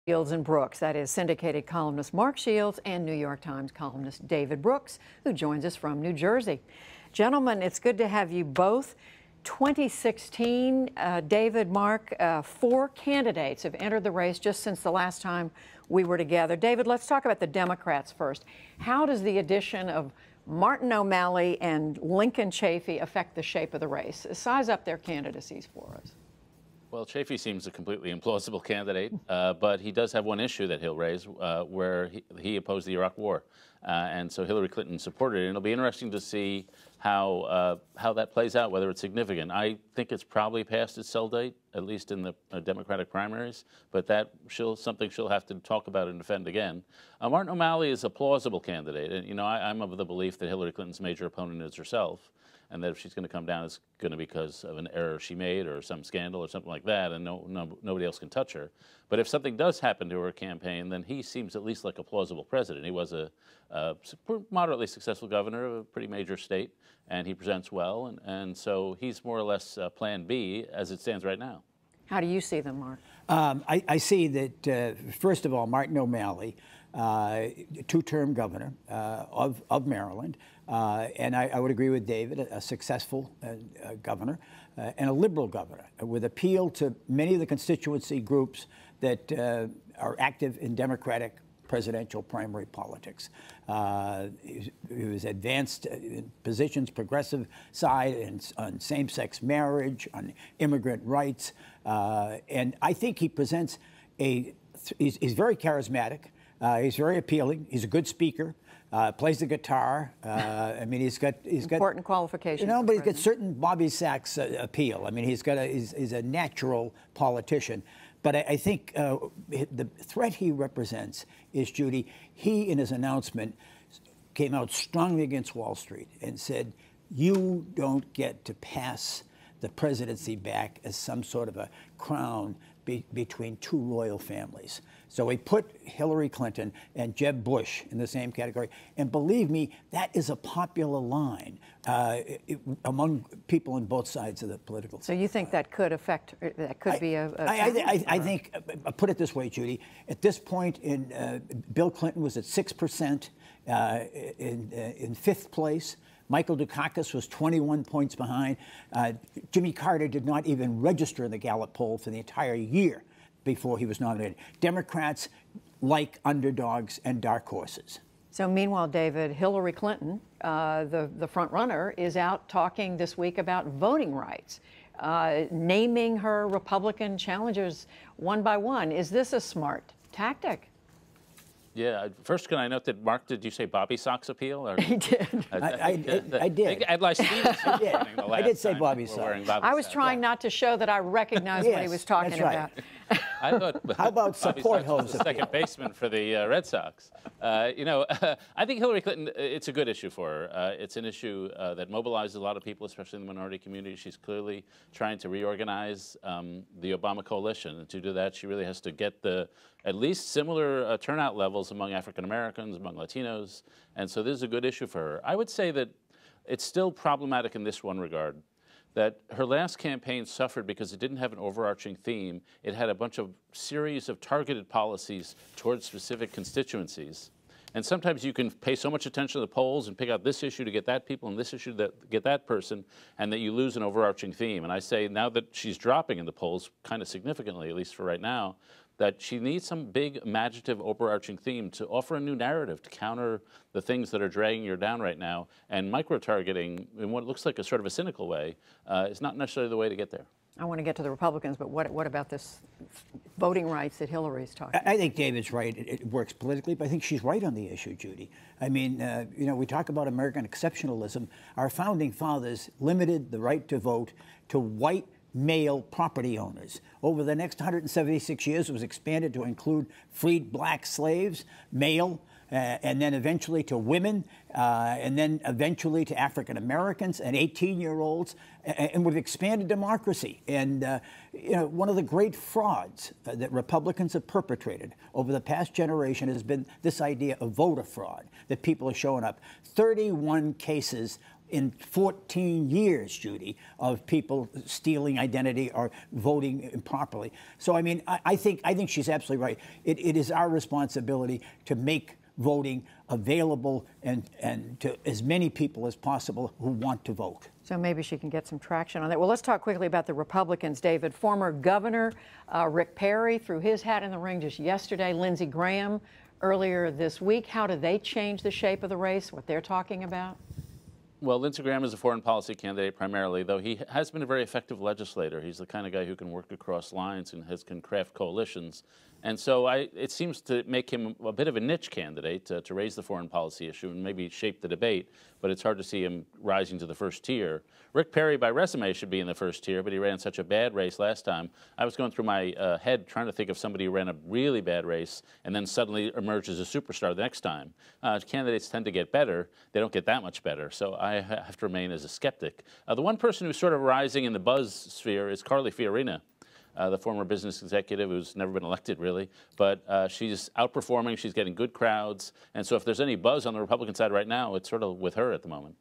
Shields and Brooks. That is syndicated columnist Mark Shields and New York Times columnist David Brooks, who joins us from New Jersey. Gentlemen, it's good to have you both. 2016, David, Mark, 4 candidates have entered the race just since the last time we were together. David, let's talk about the Democrats first. How does the addition of Martin O'Malley and Lincoln Chafee affect the shape of the race? Size up their candidacies for us. Well, Chafee seems a completely implausible candidate, but he does have one issue that he'll raise where he opposed the Iraq War. And so Hillary Clinton supported it. And it'll be interesting to see how that plays out, whether it's significant. I think it's probably past its sell date, at least in the Democratic primaries, but that's something she'll have to talk about and defend again. Martin O'Malley is a plausible candidate. And, you know, I'm of the belief that Hillary Clinton's major opponent is herself, and that if she's going to come down, it's going to be because of an error she made or some scandal or something like that, and nobody else can touch her. But if something does happen to her campaign, then he seems at least like a plausible president. He was a moderately successful governor of a pretty major state, and he presents well, and so he's more or less Plan B as it stands right now. How do you see them, Mark? I see that, first of all, Martin O'Malley, two-term governor of Maryland, and I would agree with David, a successful governor and a liberal governor with appeal to many of the constituency groups that are active in Democratic presidential primary politics. He was advanced in positions, progressive side, on same-sex marriage, on immigrant rights, and I think he presents he's very charismatic. He's very appealing. He's a good speaker. Plays the guitar. I mean, he's got important qualifications. You know, but he's got certain Bobby Sacks appeal. I mean, he's a natural politician. But I think the threat he represents is, Judy, he in his announcement came out strongly against Wall Street and said, you don't get to pass the presidency back as some sort of a crown between two royal families. So he put Hillary Clinton and Jeb Bush in the same category. And believe me, that is a popular line among people on both sides of the political. So you think that could affect, that could be a I think, put it this way, Judy, at this point Bill Clinton was at 6% in 5th place. Michael Dukakis was 21 points behind. Jimmy Carter did not even register in the Gallup poll for the entire year before he was nominated. Democrats like underdogs and dark horses. So meanwhile, David, Hillary Clinton, the front runner, is out talking this week about voting rights, naming her Republican challengers one by one. Is this a smart tactic? Yeah. First, can I note that, Mark, did you say Bobby Sox appeal? Or? He did. I did. I did say Bobby Sox. I was trying not to show that I recognized what he was talking about. I thought, how about support hose? The second baseman for the Red Sox. You know, I think Hillary Clinton, it's a good issue for her. It's an issue that mobilizes a lot of people, especially in the minority community. She's clearly trying to reorganize the Obama coalition. And to do that, she really has to get at least similar turnout levels among African Americans, among Latinos. And so this is a good issue for her. I would say that it's still problematic in this one regard, that her last campaign suffered because it didn't have an overarching theme. It had a bunch of series of targeted policies towards specific constituencies. And sometimes you can pay so much attention to the polls and pick out this issue to get that people and this issue to get that person, and that you lose an overarching theme. And I say now that she's dropping in the polls kind of significantly, at least for right now, that she needs some big imaginative overarching theme to offer a new narrative to counter the things that are dragging her down right now. And micro-targeting in what looks like a sort of a cynical way is not necessarily the way to get there. I want to get to the Republicans, but what about this voting rights that Hillary's talking about? I think David's right. It works politically, but I think she's right on the issue, Judy. I mean, you know, we talk about American exceptionalism. Our founding fathers limited the right to vote to white male property owners. Over the next 176 years, it was expanded to include freed black slaves, male, and then eventually to women, and then eventually to African Americans and 18-year-olds, and we've expanded democracy. And you know, one of the great frauds that Republicans have perpetrated over the past generation has been this idea of voter fraud, that people are showing up. 31 cases in 14 years, Judy, of people stealing identity or voting improperly. So, I mean, I think she's absolutely right. It is our responsibility to make voting available and to as many people as possible who want to vote. So maybe she can get some traction on that. Well, let's talk quickly about the Republicans, David. Former Governor Rick Perry threw his hat in the ring just yesterday. Lindsey Graham earlier this week. How do they change the shape of the race, what they're talking about? Well, Lindsey Graham is a foreign policy candidate primarily, though he has been a very effective legislator. He's the kind of guy who can work across lines and can craft coalitions. And so it seems to make him a bit of a niche candidate to raise the foreign policy issue and maybe shape the debate, but it's hard to see him rising to the first tier. Rick Perry, by resume, should be in the first tier, but he ran such a bad race last time. I was going through my head trying to think of somebody who ran a really bad race and then suddenly emerged as a superstar the next time. Candidates tend to get better. They don't get that much better, so I have to remain as a skeptic. The one person who's sort of rising in the buzz sphere is Carly Fiorina, the former business executive who's never been elected, really. But she's outperforming. She's getting good crowds. And so if there's any buzz on the Republican side right now, it's sort of with her at the moment.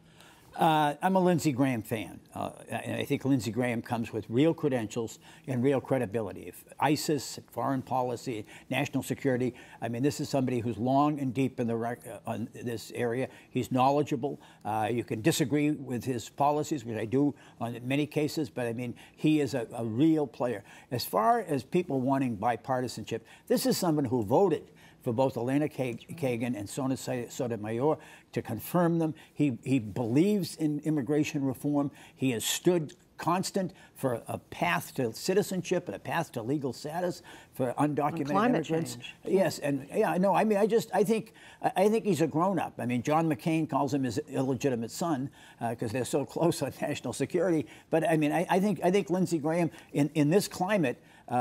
I'm a Lindsey Graham fan, and I think Lindsey Graham comes with real credentials and real credibility. If ISIS, foreign policy, national security, I mean, this is somebody who's long and deep in on this area. He's knowledgeable. You can disagree with his policies, which I do in many cases, but I mean, he is a real player. As far as people wanting bipartisanship, this is someone who voted for both Elena Kagan and Sona Sotomayor to confirm them. He believes in immigration reform. He has stood constant for a path to citizenship and a path to legal status for undocumented immigrants. Change. Yes, and yeah, no, I mean, I think he's a grown-up. I mean, John McCain calls him his illegitimate son because they're so close on national security. But I mean, I think Lindsey Graham in this climate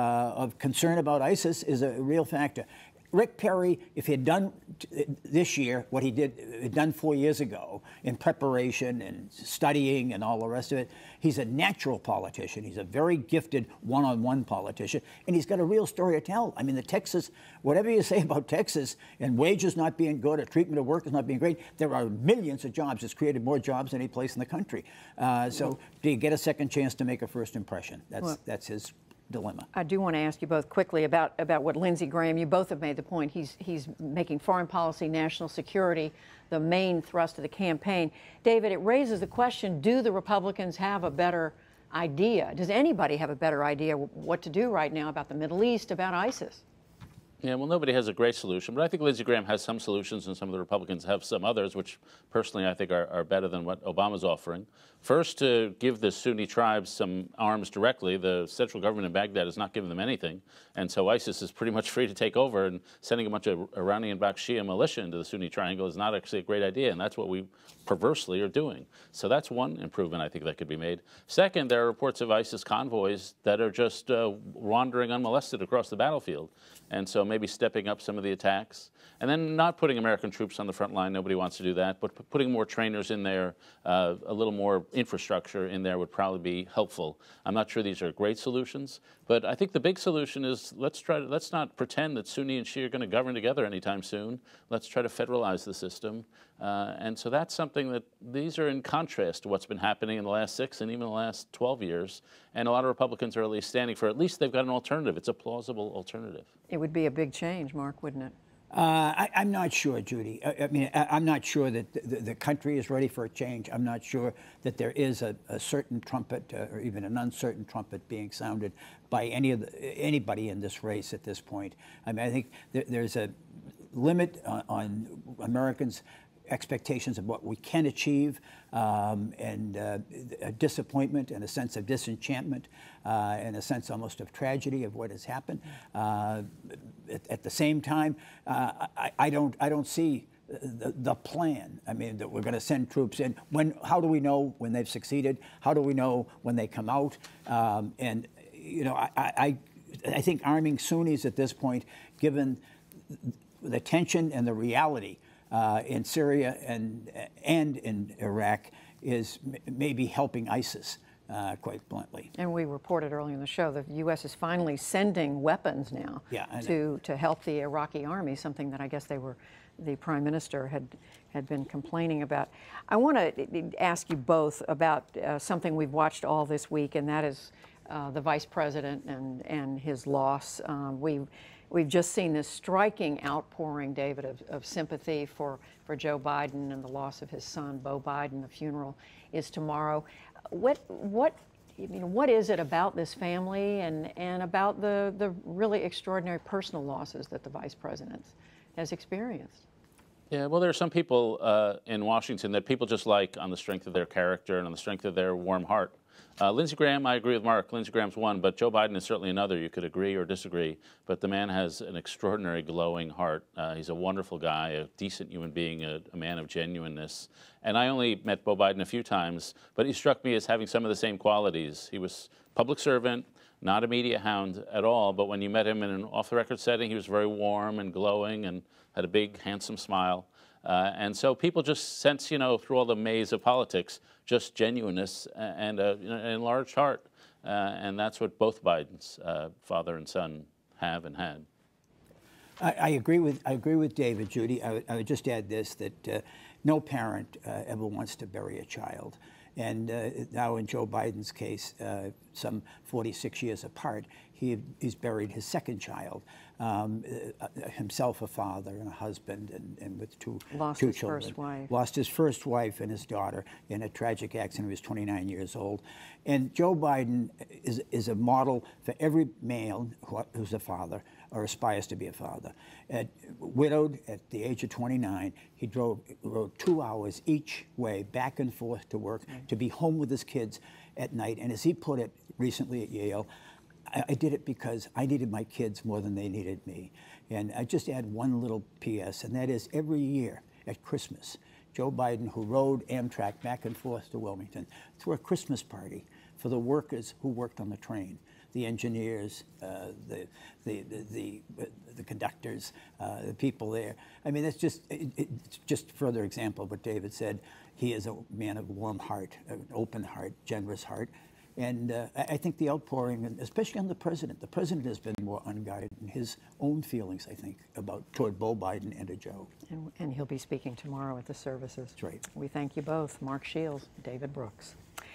of concern about ISIS is a real factor. Rick Perry, if he had done this year what he had done 4 years ago in preparation and studying and all the rest of it, he's a natural politician. He's a very gifted one-on-one politician, and he's got a real story to tell. I mean, the Texas, whatever you say about Texas and wages not being good or treatment of workers not being great, there are millions of jobs. It's created more jobs than any place in the country. So do you get a second chance to make a first impression? That's his dilemma. I do want to ask you both quickly about what Lindsey Graham, you both have made the point. He's making foreign policy, national security the main thrust of the campaign. David, it raises the question, do the Republicans have a better idea? Does anybody have a better idea what to do right now about the Middle East, about ISIS? Yeah, well, nobody has a great solution, but I think Lindsey Graham has some solutions, and some of the Republicans have some others, which personally I think are better than what Obama's offering. First, to give the Sunni tribes some arms directly. The central government in Baghdad is not giving them anything, and so ISIS is pretty much free to take over, and sending a bunch of Iranian-backed Shia militia into the Sunni triangle is not actually a great idea, and that's what we perversely are doing. So that's one improvement I think that could be made. Second, there are reports of ISIS convoys that are just wandering unmolested across the battlefield, and so maybe stepping up some of the attacks, and then not putting American troops on the front line. Nobody wants to do that, but putting more trainers in there, a little more infrastructure in there would probably be helpful. I'm not sure these are great solutions, but I think the big solution is let's not pretend that Sunni and Shia are going to govern together anytime soon. Let's try to federalize the system, and so that's something that these are in contrast to what's been happening in the last 6 and even the last 12 years. And a lot of Republicans are at least standing for, at least they've got an alternative. It's a plausible alternative. It would be a big change, Mark, wouldn't it? I'm not sure, Judy. I mean, I'm not sure that the country is ready for a change. I'm not sure that there is a certain trumpet or even an uncertain trumpet being sounded by anybody in this race at this point. I mean, I think there's a limit on Americans' expectations of what we can achieve, and a disappointment and a sense of disenchantment and a sense almost of tragedy of what has happened. At the same time, I don't see the plan. I mean, that we're going to send troops in. How do we know when they've succeeded? How do we know when they come out? And you know, I think arming Sunnis at this point, given the tension and the reality in Syria and in Iraq, is maybe helping ISIS quite bluntly. And we reported earlier in the show that the U.S. is finally sending weapons now to help the Iraqi army, something that I guess the Prime Minister had been complaining about. I want to ask you both about something we've watched all this week, and that is the Vice President and his loss. We've just seen this striking outpouring, David, of sympathy for Joe Biden and the loss of his son, Beau Biden. The funeral is tomorrow. What is it about this family and about the really extraordinary personal losses that the Vice President has experienced? Yeah, well, there are some people in Washington that people just like on the strength of their character and on the strength of their warm heart. Lindsey Graham, I agree with Mark. Lindsey Graham's one, but Joe Biden is certainly another. You could agree or disagree, but the man has an extraordinary glowing heart. He's a wonderful guy, a decent human being, a man of genuineness. And I only met Beau Biden a few times, but he struck me as having some of the same qualities. He was public servant, not a media hound at all, but when you met him in an off-the-record setting, he was very warm and glowing and had a big, handsome smile. And so people just sense, through all the maze of politics, just genuineness and an enlarged heart. And that's what both Bidens, father and son, have and had. I agree with David, Judy. I would just add this, that no parent ever wants to bury a child. And now in Joe Biden's case, some 46 years apart, he's buried his second child, himself a father and a husband, and with two children. Lost his first wife. Lost his first wife and his daughter in a tragic accident. He was 29 years old. And Joe Biden is a model for every male who's a father or aspires to be a father. Widowed at the age of 29, he rode 2 hours each way back and forth to work to be home with his kids at night. And as he put it recently at Yale, I did it because I needed my kids more than they needed me. And I just add one little PS, and that is every year at Christmas, Joe Biden, who rode Amtrak back and forth to Wilmington, threw a Christmas party for the workers who worked on the train, the engineers, the conductors, the people there. I mean, it's just further example of what David said. He is a man of warm heart, an open heart, generous heart. And I think the outpouring, especially on the president has been more unguarded in his own feelings, I think, toward Beau Biden and to Joe. And he'll be speaking tomorrow at the services. That's right. We thank you both, Mark Shields, David Brooks.